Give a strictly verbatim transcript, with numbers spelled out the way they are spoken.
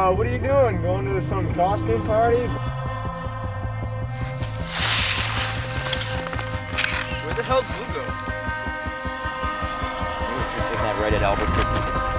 uh, what are you doing? Going to some costume party? Where the hell did Blue go? He was just in that Reddit Albuquerque.